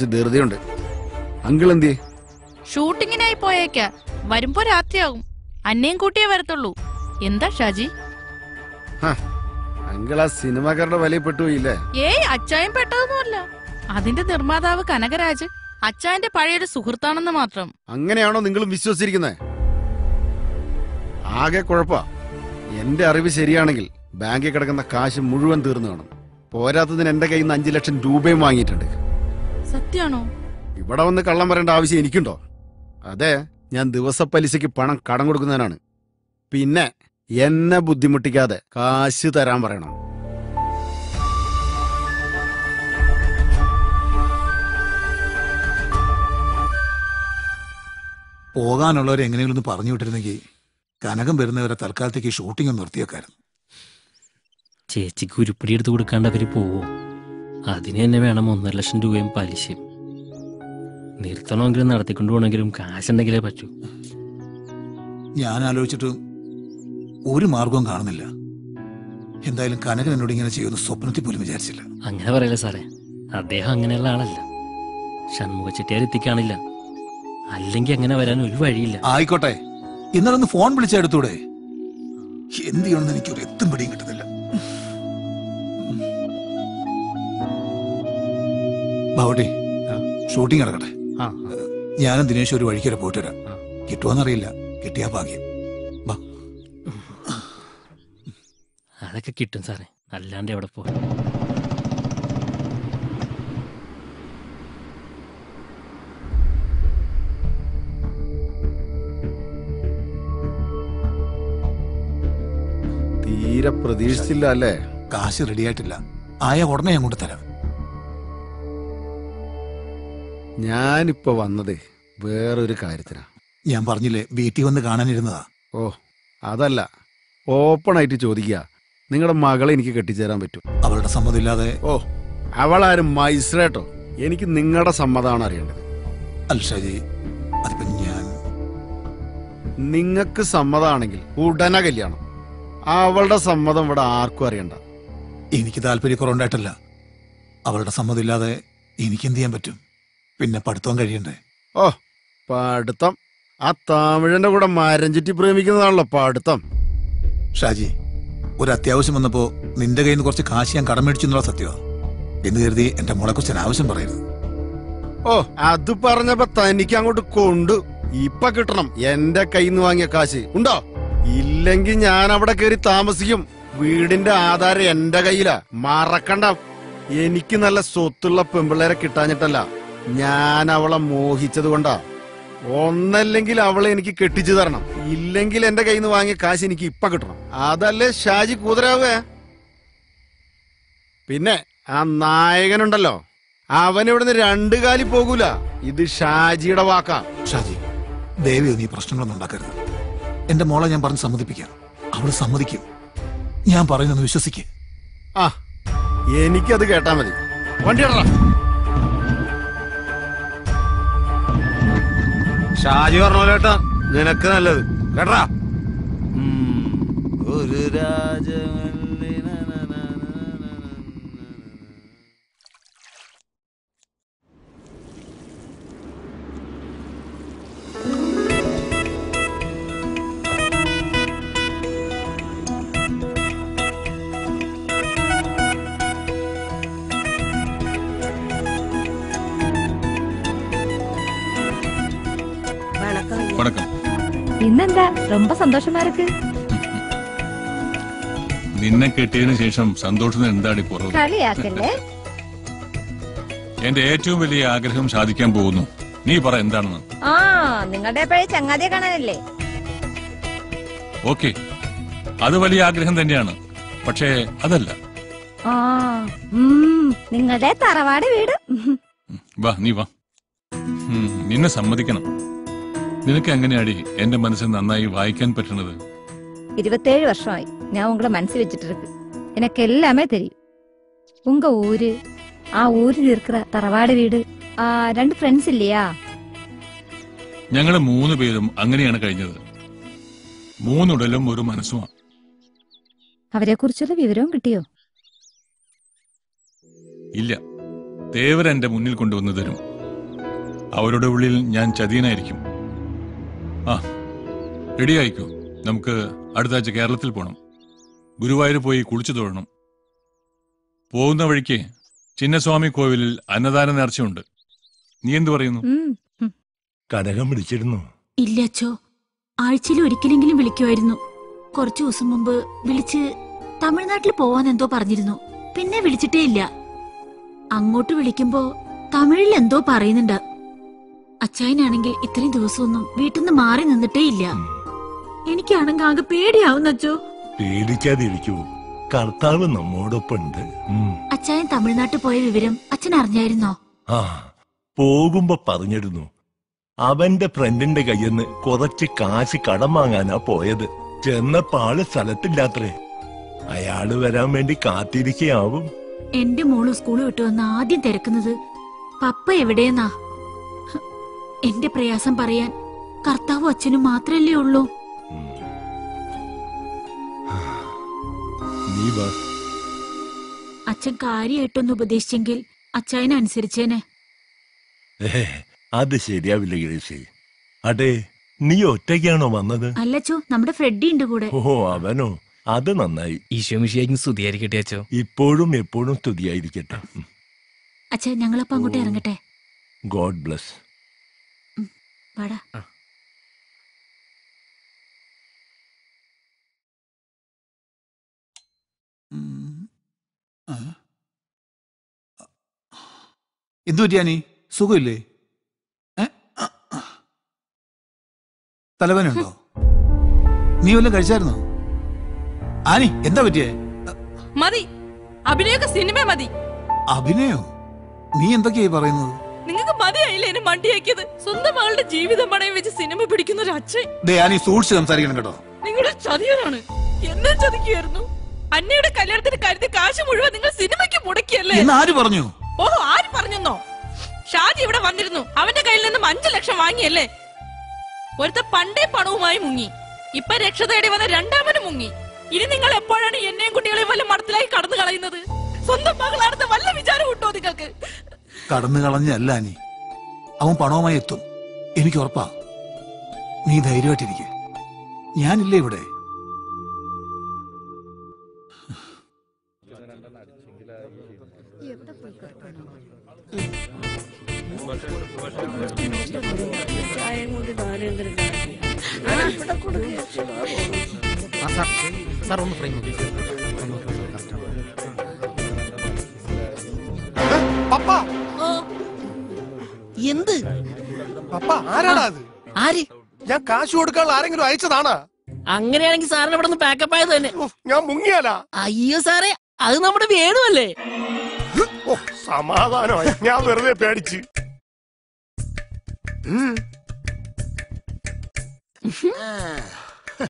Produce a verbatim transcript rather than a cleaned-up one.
ധൃതിയുണ്ട്. Uncle എന്തിയെ? ഷൂട്ടിങ്ങിനായി പോയേക്ക. വരുമ്പോ രാത്രിയാകും. അന്നേം കൂട്ടിയേ വരത്തുള്ളൂ. എന്താ ഷാജി? അങ്കിൾ ആ സിനിമാക്കാരുടെ വലയിൽ പെട്ടുപോയില്ലേ? ഏയ്, അച്ചായൻ പെട്ടതൊന്നുമല്ല. അതിന്റെ നിർമ്മാതാവ് കനകരാജ് അച്ചായന്റെ പഴയൊരു സുഹൃത്താണെന്ന് മാത്രം. അങ്ങനെയാണോ നിങ്ങളും വിശ്വസിച്ചിരിക്കുന്നത്? ആകെ കുഴപ്പാ. എന്റെ അറിവ് ശരിയാണെങ്കിൽ ബാങ്കിൽ കിടക്കുന്ന കാശ് മുഴുവൻ തീർന്നു കാണും. പോരാത്തതിന് എന്റെ കയ്യിൽ നിന്ന് അഞ്ചു ലക്ഷം രൂപയും വാങ്ങിയിട്ടുണ്ട്. സത്യാണോ? ഇവിടെ വന്ന് കള്ളം പറയേണ്ട ആവശ്യം എനിക്കുണ്ടോ? അതെ, ഞാൻ ദിവസപ്പലിശയ്ക്ക് പണം കടം കൊടുക്കുന്നതിനാണ്. പിന്നെ എന്നെ ബുദ്ധിമുട്ടിക്കാതെ കാശ് തരാൻ പറയണം. പോകാനുള്ളവരെ എങ്ങനെയെങ്കിലും ഒന്ന് പറഞ്ഞു വിട്ടിരുന്നെങ്കിൽ കനകം വരുന്നവരെ തൽക്കാലത്തേക്ക് ഷൂട്ടിംഗ് നിർത്തിയേക്കായിരുന്നു. ചേച്ചിക്ക് ഉരുപ്പടി എടുത്ത് കൊടുക്കാണ്ട് അവര് പോവോ? അതിന് തന്നെ വേണം ഒന്നര ലക്ഷം രൂപയും പലിശയും. നിർത്തണമെങ്കിലും നടത്തിക്കൊണ്ടു പോകണമെങ്കിലും കാശുണ്ടെങ്കിലേ പറ്റൂ. ഞാൻ ആലോചിച്ചിട്ട് ഒരു മാർഗവും കാണുന്നില്ല. എന്തായാലും കനകൻ എന്നോട് ഇങ്ങനെ ചെയ്യുന്ന സ്വപ്നത്തിൽ പോലും വിചാരിച്ചില്ല. അങ്ങനെ പറയല്ലേ സാറേ, അദ്ദേഹം അങ്ങനെയുള്ള ആളല്ല. ഷൺമുഖ ചെട്ടിയാർ എത്തിക്കാണില്ല. അല്ലെങ്കിൽ അങ്ങനെ വരാൻ ഒരു വഴിയില്ല. ആയിക്കോട്ടെ, ഇന്നലെ ഒന്ന് ഫോൺ വിളിച്ചെടുത്തൂടെ? എന്ത് ചെയ്യണമെന്ന് എനിക്കൊരു എത്തും പിടിയും കിട്ടുന്നില്ല. ബാവട്ടെ, ഷൂട്ടിംഗ് നടക്കട്ടെ. ഞാനും ദിനേശ് ഒരു വഴിക്ക് വരെ പോയിട്ട് വരാം. കിട്ടുമോന്നറിയില്ല, കിട്ടിയാ ഭാഗ്യം. അതൊക്കെ കിട്ടും സാറേ, അല്ലാണ്ട് എവിടെ പോകും? തീരെ പ്രതീക്ഷിച്ചില്ല അല്ലേ? കാശ് റെഡിയായിട്ടില്ല. ആയ ഉടനെ ഞാൻ കൊണ്ട് തരാം. ഞാനിപ്പോ വന്നത് വേറൊരു കാര്യത്തിനാ. ഞാൻ പറഞ്ഞില്ലേ, വീട്ടിൽ വന്ന് കാണാനിരുന്നതാ. ഓ, അതല്ല, ഓപ്പൺ ആയിട്ട് ചോദിക്കുക, നിങ്ങളുടെ മകളെ എനിക്ക് കെട്ടിച്ചേരാൻ പറ്റും? അവളുടെ സമ്മതമില്ലാതെ? ഓ, അവളാരും മൈസ്രേട്ടോ? എനിക്ക് നിങ്ങളുടെ സമ്മതമാണ് അറിയേണ്ടത്. അല്ല ഷാജി, അതിപ്പോ ഞാൻ... നിങ്ങൾക്ക് സമ്മതമാണെങ്കിൽ ഉടനെ കല്യാണം. അവളുടെ സമ്മതം ഇവിടെ ആർക്കും അറിയണ്ട. എനിക്ക് താല്പര്യക്കുറവുണ്ടായിട്ടല്ല. അവളുടെ സമ്മതമില്ലാതെ എനിക്ക് എന്ത് ചെയ്യാൻ പറ്റും? പിന്നെ പഠിത്തം കഴിയണ്ടേ? ഓ, പഠിത്തം? ആ തമിഴന്റെ കൂടെ മരം ചുറ്റി പ്രേമിക്കുന്നതാണല്ലോ പഠിത്തം. ഷാജി, ഒരു അത്യാവശ്യം വന്നപ്പോ നിന്റെ കയ്യിൽ നിന്ന് കുറച്ച് കാശ് ഞാൻ കടം മേടിച്ചു എന്നുള്ള സത്യമാ. എന്ന് കരുതി എന്റെ മോളെ കുറിച്ച് അനാവശ്യം പറയരുത്. ഓ, അത് പറഞ്ഞപ്പോ തനിക്ക് അങ്ങോട്ട് കൊണ്ടു. ഇപ്പൊ കിട്ടണം എന്റെ കയ്യിൽ നിന്ന് വാങ്ങിയ കാശ്. ഉണ്ടോ? ഇല്ലെങ്കിൽ ഞാൻ അവിടെ കയറി താമസിക്കും. വീടിന്റെ ആധാരം എന്റെ കയ്യിലാ, മറക്കണ്ട. എനിക്ക് നല്ല സ്വത്തുള്ള പെമ്പിള്ളേരെ കിട്ടാഞ്ഞിട്ടല്ല, ഞാൻ അവളെ മോഹിച്ചത് കൊണ്ടാ. ഒന്നല്ലെങ്കിൽ അവളെ എനിക്ക് കെട്ടിച്ചു തരണം, ഇല്ലെങ്കിൽ എന്റെ കയ്യിൽ നിന്ന് വാങ്ങിയ കാശ് എനിക്ക് ഇപ്പൊ കിട്ടണം. അതല്ലേ ഷാജി കൂതരാവേ? പിന്നെ ആ നായകനുണ്ടല്ലോ, അവനിവിടുന്ന് രണ്ടു കാലി പോകൂല. ഇത് ഷാജിയുടെ വാക്കാ. ഷാജി, ദേവിയോ നീ പ്രശ്നങ്ങളൊന്നും ഉണ്ടാക്കരുത്. എന്റെ മോളെ ഞാൻ പറഞ്ഞ് സമ്മതിപ്പിക്കാം. അവള് സമ്മതിക്കും. ഞാൻ പറയുന്നത് വിശ്വസിക്ക്. ആ, എനിക്കത് കേട്ടാ മതി. വണ്ടി ഇടറാ. ഷാജി പറഞ്ഞ കേട്ടാ നിനക്ക് നല്ലത് കേട്ടാ. ഒരു രാജ ഇന്നെന്താ ரொம்ப സന്തോഷമാ ഇருக்கு? നിന്നെ കെട്ടിയതിനു ശേഷം സന്തോഷത്തിന് എന്താണ് കുറവ്? കളിയാക്കല്ലേ? എന്റെ ഏറ്റവും വലിയ ആഗ്രഹം സാധിക്കാൻ പോകുന്നു. നീ പറ എന്താണെന്ന്. ആ, നിങ്ങളുടെ പഴയ ചങ്ങാതിയെ കാണാനല്ലേ? ഓക്കെ, അത് വലിയ ആഗ്രഹം തന്നെയാണ്. പക്ഷേ അതല്ല. ആ, നിങ്ങളുടെ തറവാട് വീട്. വാ, നീ വാ. നിന്നെ സമ്മതിക്കണം. നിനക്ക് എങ്ങനെയാടി എന്റെ മനസ്സിൽ നന്നായി വായിക്കാൻ പറ്റുന്നത്? ഇരുപത്തേഴ് വർഷമായി ഞാൻ ഉങ്ങളെ മനസ്സിൽ വെച്ചിട്ട് ഇருக்கு. எனக்கு எல்லாமே தெரியும். உங்க ஊரு, ആ ഊരിൽ இருக்கிற തറവാട് വീട്, ആ രണ്ട് ഫ്രണ്ട്സ് ഇല്ലയാ? ഞങ്ങള് മൂന്ന് പേരും അങ്ങനെയാണ് കഴിഞ്ഞത്. മൂന്നുടലും ഒരു മനസ്സുമാണ്. അവരെ കുറിച്ചുള്ള വിവരവും കിട്ടിയോ? ഇല്ല, ദേവർ എന്റെ മുന്നിൽ കൊണ്ടുവന്നു തരും. അവരുടെ ഉള്ളിൽ ഞാൻ ചതിയനായിരിക്കും. ആ റെഡി ആയിക്കോ, നമുക്ക് അടുത്ത ആഴ്ച കേരളത്തിൽ പോകണം. ഗുരുവായൂർ പോയി കുളിച്ചു തൊഴണം. പോകുന്ന വഴിക്ക് ചിന്നസ്വാമി കോവിലിൽ അന്നദാന നേർച്ചയുണ്ട്. നീ എന്തു പറയുന്നു? കനകം വിളിച്ചിരുന്നു? ഇല്ല അച്ചോ, ആഴ്ചയിൽ ഒരിക്കലെങ്കിലും വിളിക്കുമായിരുന്നു. കുറച്ചു ദിവസം മുമ്പ് വിളിച്ച് തമിഴ്നാട്ടിൽ പോവാൻ എന്തോ പറഞ്ഞിരുന്നു. പിന്നെ വിളിച്ചിട്ടേ ഇല്ല. അങ്ങോട്ട് വിളിക്കുമ്പോ തമിഴിൽ എന്തോ പറയുന്നുണ്ട്. അച്ചായനാണെങ്കിൽ ഇത്രയും ദിവസമൊന്നും വീട്ടിൽ നിന്ന് മാറി നിന്നിട്ടേ ഇല്ല. എനിക്കാണെങ്കിൽ ആകെ പേടിയാവുന്ന അച്ചോ. പേടിക്കാതിരിക്കൂ, കർത്താവ് നമ്മോടൊപ്പമുണ്ട്. അച്ചായൻ തമിഴ്നാട്ടിൽ പോയ വിവരം അച്ഛൻ അറിഞ്ഞായിരുന്നോ? ആ, പോകുമ്പോ പറഞ്ഞിരുന്നു. അവന്റെ ഫ്രണ്ടിന്റെ കയ്യിന്ന് കുറച്ച് കാശ് കടം വാങ്ങാനാ പോയത്. ചെന്നപ്പോ ആള് സ്ഥലത്തില്ലാത്രേ. അയാള് വരാൻ വേണ്ടി കാത്തിരിക്കയാവും. എന്റെ മോള് സ്കൂള് വിട്ടു വന്ന് ആദ്യം തിരക്കുന്നത് പപ്പ എവിടെയെന്നാ. എന്റെ പ്രയാസം പറയാൻ കർത്താവും അച്ഛനും മാത്രല്ലേ ഉള്ളൂ. അച്ഛൻ കാര്യമായിട്ടൊന്ന് ഉപദേശിച്ചെങ്കിൽ അച്ചായനെ അനുസരിച്ചേനെ. അത് ശരിയാവില്ല ഗ്രേസി. അതെ, നീ ഒറ്റയ്ക്കാണോ വന്നത്? അല്ലച്ചോ, നമ്മുടെ ഫ്രെഡി ഉണ്ട് കൂടെ. ഓ, അവനോ? അത് നന്നായി. ഈശോമിശിഹായ്ക്കും സ്തുതിയായിരിക്കട്ടെ അച്ചോ. ഇപ്പോഴും എപ്പോഴും സ്തുതിയായിരിക്കട്ടെ. അച്ഛാ, ഞങ്ങളപ്പോ അങ്ങോട്ട് ഇറങ്ങട്ടെ. God bless. വാടാ. എന്തു പറ്റിയാനി? സുഖമില്ലേ? തലവേനുണ്ടോ? നീ വല്ലതും കഴിച്ചായിരുന്നോ? ആനി, എന്താ പറ്റിയേ? മതി, അഭിനയൊക്കെ സിനിമ മതി. അഭിനയോ? നീ എന്തൊക്കെയായി പറയുന്നത്? നിങ്ങൾക്ക് മതിയായില്ലേ എന്നെ മണ്ടിയാക്കിയത്? സ്വന്തം മകളുടെ ജീവിതം പണയം വെച്ച് സിനിമ പിടിക്കുന്ന ഒരു അച്ഛൻ. ദേ ആനി, സൂക്ഷിച്ച് സംസാരിക്കണം കേട്ടോ. നിങ്ങളുടെ ചതിയനാണ്. എന്നെ ചതിക്കുമായിരുന്നു. അന്നയുടെ കല്യാണത്തിന് കരുതി കാശ് മുഴുവൻ നിങ്ങൾ സിനിമയ്ക്ക് മുടക്കിയല്ലേ? ആര് പറഞ്ഞു? ഓഹോ, ആര് പറഞ്ഞെന്നോ? ഷാജി ഇവിടെ വന്നിരുന്നു. അവന്റെ കയ്യിൽ നിന്നും അഞ്ചു ലക്ഷം വാങ്ങിയല്ലേ? ഒരുത്ത പണ്ടേ പണവുമായി മുങ്ങി. ഇപ്പൊ രക്ഷ തേടി വന്ന രണ്ടാമനും മുങ്ങി. ഇനി നിങ്ങൾ എപ്പോഴാണ് എന്നെയും കുട്ടികളെയും വല്ല മടത്തിലായി കടന്നു കളയുന്നത്? സ്വന്തം മകളാണെന്ന് വല്ല വിചാരം ഉണ്ടോ നിങ്ങൾക്ക്? കടന്നു കളഞ്ഞല്ല ആനി, അവൻ പണവുമായി എത്തും, എനിക്ക് ഉറപ്പാ. നീ ധൈര്യമായിട്ടിരിക്കെ, ഞാനില്ലേ ഇവിടെ. എന്ത് പപ്പ? ആരാടാ അത്? ആര്? ഞാൻ കാശ് കൊടുക്കാനുള്ള ആരെങ്കിലും അയച്ചതാണാ? അങ്ങനെയാണെങ്കിൽ സാറിന് ഇവിടെ നിന്ന് പാക്കപ്പ് ആയത് തന്നെ. ഞാൻ മുങ്ങിയാലാ? അയ്യോ സാറേ, അത് നമ്മുടെ വേണുവല്ലേ. സമാധാനമായി, ഞാൻ വെറുതെ പേടിച്ച്. ആ